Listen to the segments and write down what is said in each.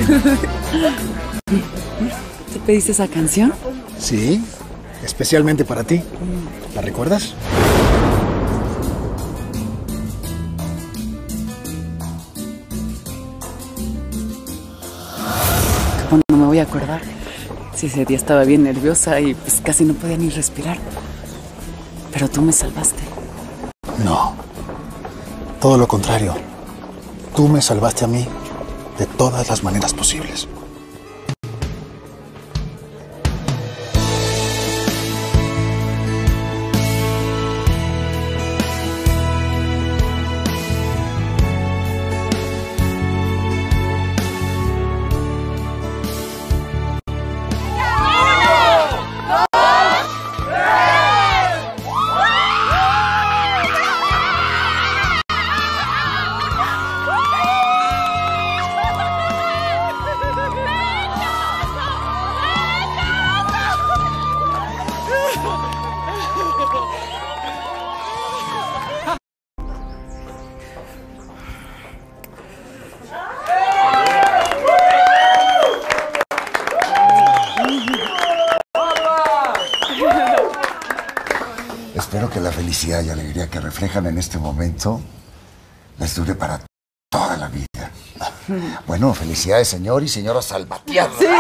¿Te pediste esa canción? Sí, especialmente para ti. ¿La recuerdas? ¿Cómo no me voy a acordar? Si ese día estaba bien nerviosa y pues casi no podía ni respirar. Pero tú me salvaste. No. Todo lo contrario. Tú me salvaste a mí de todas las maneras posibles. Espero que la felicidad y alegría que reflejan en este momento les dure para toda la vida. Bueno, felicidades, señor y señora Salvatierra. ¡Sí!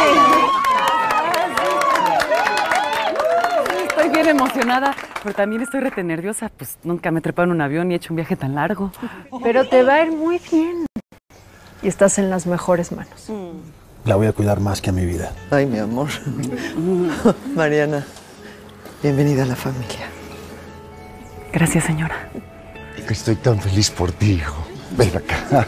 Estoy bien emocionada, pero también estoy rete nerviosa. Pues nunca me he trepado en un avión y he hecho un viaje tan largo. Pero te va a ir muy bien. Y estás en las mejores manos. La voy a cuidar más que a mi vida. Ay, mi amor. Mariana, bienvenida a la familia. Gracias, señora. Estoy tan feliz por ti, hijo. Ven acá.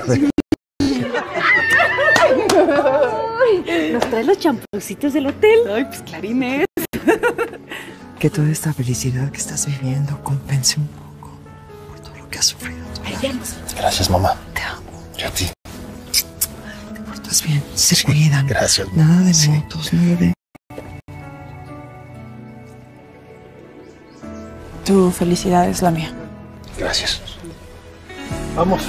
¿Nos trae los champucitos del hotel? Ay, pues clarines. Que toda esta felicidad que estás viviendo compense un poco por todo lo que has sufrido. Gracias, mamá. Te amo. Y a ti. Te portas bien. Se cuidan. Gracias, mamá. Nada de motos, nada de... Tu felicidad es la mía. Gracias. Vamos.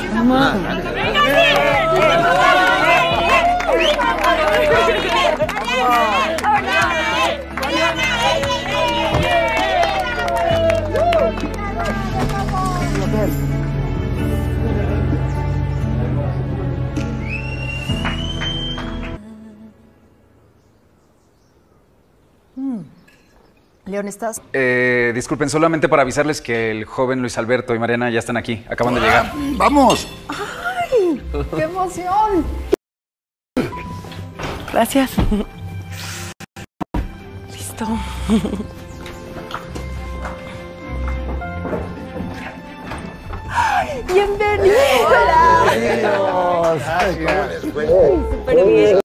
León, ¿estás? Disculpen, solamente para avisarles que el joven Luis Alberto y Mariana ya están aquí. Acaban de llegar. ¡Vamos! ¡Ay! ¡Qué emoción! Gracias. Listo. ¡Bienvenido! Súper bien.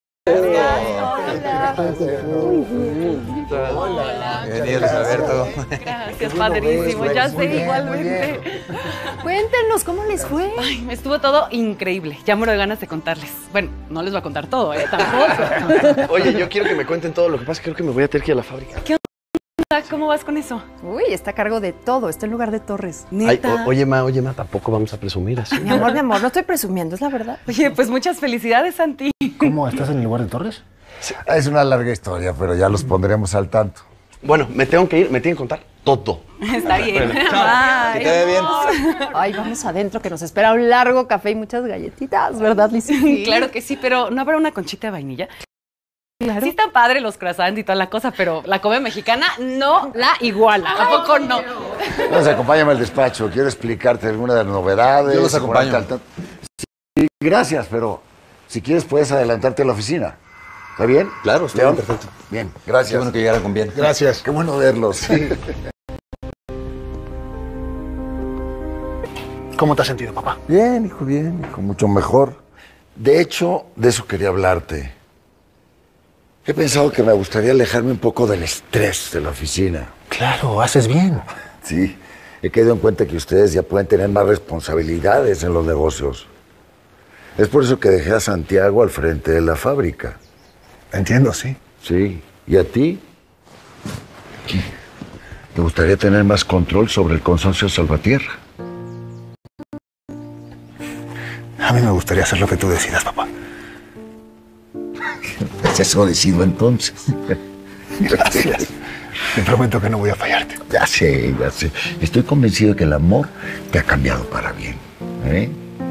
Bienvenido, Luis Alberto. Gracias, padrísimo. Ya sé, igualmente. Cuéntenos, ¿cómo les fue? Ay, estuvo todo increíble. Ya muero de ganas de contarles. Bueno, no les voy a contar todo, Tampoco. Oye, yo quiero que me cuenten todo. Lo que pasa es que creo que me voy a tener que ir a la fábrica. ¿Qué onda? ¿Cómo vas con eso? Uy, está a cargo de todo. Está en lugar de Torres. Ay, ¿Neta? oye, ma, tampoco vamos a presumir así. Mi amor, no estoy presumiendo, es la verdad. Oye, pues muchas felicidades, Santi. ¿Cómo? ¿Estás en el lugar de Torres? Es una larga historia, pero ya los pondremos al tanto. Bueno, me tengo que ir, me tienen que contar todo. Está bien. Bueno, chao. Bye. Que te vaya bien. Ay, vamos adentro, que nos espera un largo café y muchas galletitas, ¿verdad, Liz? Claro que sí, pero ¿no habrá una conchita de vainilla? Claro. Sí están padres los croissants y toda la cosa, pero la comida mexicana no la iguala. ¿A poco no? Entonces, acompáñame al despacho. Quiero explicarte alguna de las novedades. Yo los acompaño. ponerte al tanto. Sí, gracias, pero si quieres puedes adelantarte a la oficina. ¿Está bien? Claro, está León? bien, perfecto. Bien, gracias. Qué bueno que llegaran con bien. Gracias. Qué bueno verlos. Sí. ¿Cómo te has sentido, papá? Bien, hijo, mucho mejor. De hecho, de eso quería hablarte. He pensado que me gustaría alejarme un poco del estrés de la oficina. Claro, haces bien. Sí, he caído en cuenta que ustedes ya pueden tener más responsabilidades en los negocios. Es por eso que dejé a Santiago al frente de la fábrica. Entiendo, sí. Sí, ¿y a ti? ¿Te gustaría tener más control sobre el consorcio Salvatierra? A mí me gustaría hacer lo que tú decidas, papá. Eso decido entonces. Gracias. Te prometo que no voy a fallarte. Ya sé, ya sé. Estoy convencido de que el amor te ha cambiado para bien. ¿Eh?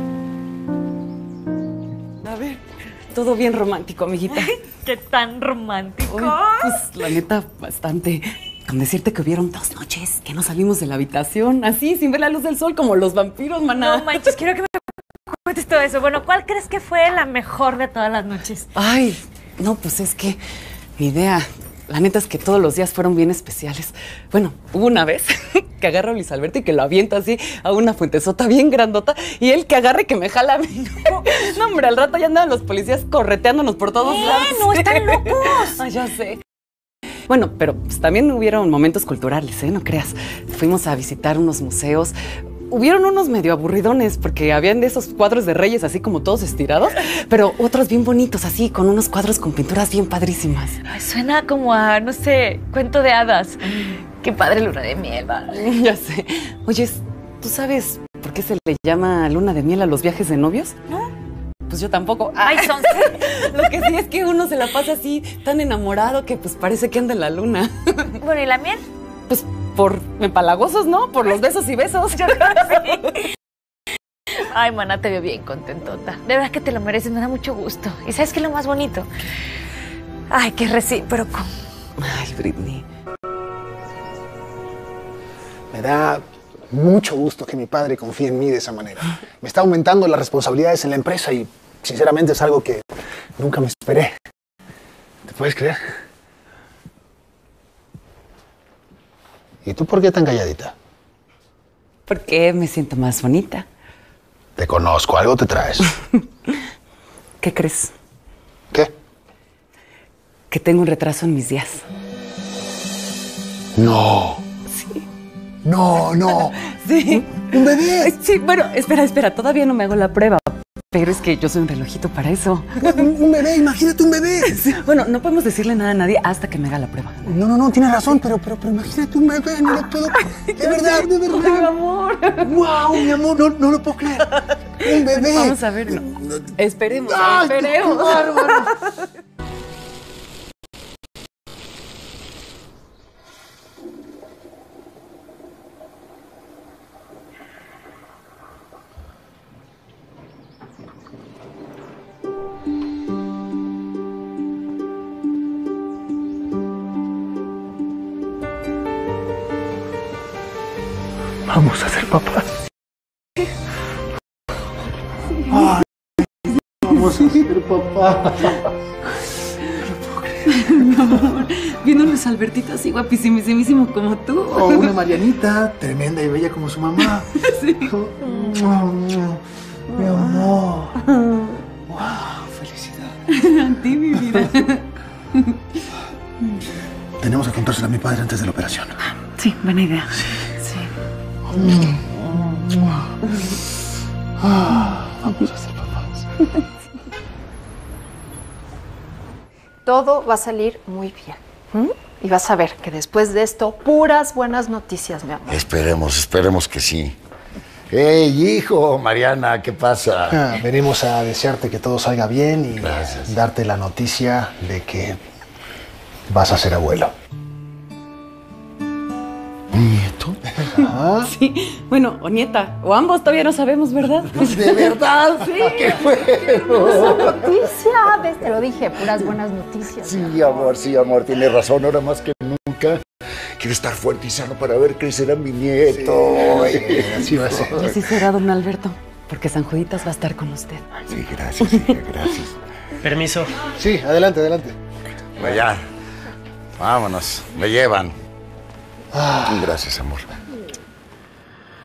A ver, todo bien romántico, amiguita. ¿Qué tan romántico? Uy, pues la neta, bastante. Con decirte que hubieron 2 noches que no salimos de la habitación, así, sin ver la luz del sol, como los vampiros, maná. No manches, quiero que me cuentes todo eso. Bueno, ¿cuál crees que fue la mejor de todas las noches? Ay, no, pues es que mi idea, la neta es que todos los días fueron bien especiales. Bueno, hubo una vez que agarro a Luis Alberto y que lo aviento así a una fuentezota bien grandota y él que agarre que me jala a mí. No, hombre, al rato ya andaban los policías correteándonos por todos lados. ¡No, están locos! Ay, ya sé. Bueno, pero pues, también hubieron momentos culturales, ¿eh? No creas. Fuimos a visitar unos museos. Hubieron unos medio aburridones porque habían de esos cuadros de reyes así como todos estirados, pero otros bien bonitos así, con unos cuadros con pinturas bien padrísimas. Ay, suena como a, no sé, cuento de hadas. Qué padre luna de miel, ¿vale? Ya sé. Oye, ¿tú sabes por qué se le llama luna de miel a los viajes de novios? ¿No? Pues yo tampoco. Ay, son... Lo que sí es que uno se la pasa así tan enamorado que pues parece que anda en la luna. Bueno, ¿y la miel? Pues por empalagosos, ¿no? Por los besos y besos. Yo creo que sí. Ay, maná, te veo bien contentota. De verdad que te lo mereces, me da mucho gusto. ¿Y sabes qué es lo más bonito? Ay, qué recíproco. Ay, Britney. Me da mucho gusto que mi padre confíe en mí de esa manera. Me está aumentando las responsabilidades en la empresa y, sinceramente, es algo que nunca me esperé. ¿Te puedes creer? ¿Y tú por qué tan calladita? Porque me siento más bonita. Te conozco, algo te traes. ¿Qué crees? ¿Qué? Que tengo un retraso en mis días. No. Sí. No, no. Sí. ¿Un bebé? Sí, bueno, espera, todavía no me hago la prueba. Pero es que yo soy un relojito para eso. Un bebé, imagínate un bebé. Sí. Bueno, no podemos decirle nada a nadie hasta que me haga la prueba. No, tienes razón, pero imagínate un bebé, no lo puedo... De verdad. Ay, amor. Wow, mi amor, no lo puedo creer. Un bebé. Vamos a ver. Esperemos, ¡Ay, esperemos. qué bárbaro! Vamos a ser papás. Ay, vamos a ser papás. Mi amor, viendo Luis Albertito así guapísimísimo como tú. O una Marianita, tremenda y bella como su mamá. Sí. Mi amor. Wow, felicidad. A ti, mi vida. Tenemos que contárselo a mi padre antes de la operación. Sí, buena idea. Sí. Vamos a ser papás. Todo va a salir muy bien. Y vas a ver que después de esto, puras buenas noticias, mi amor. Esperemos que sí. ¡Hey, hijo! Mariana, ¿qué pasa? Venimos a desearte que todo salga bien y Gracias. darte la noticia de que vas a ser abuelo. ¿Un nieto? Sí, bueno, o nieta, o ambos, todavía no sabemos, ¿verdad? ¿De verdad? Sí. ¡Qué bueno! Noticia, ves, te lo dije, puras buenas noticias. Sí, amor, tienes razón. Ahora más que nunca quiero estar fuerte y sano para ver crecer a mi nieto. Así va a ser. Y así será, don Alberto, porque San Juditas va a estar con usted. Sí, gracias, hija, gracias. Permiso. Sí, adelante. Pues ya, vámonos, me llevan. Gracias, amor.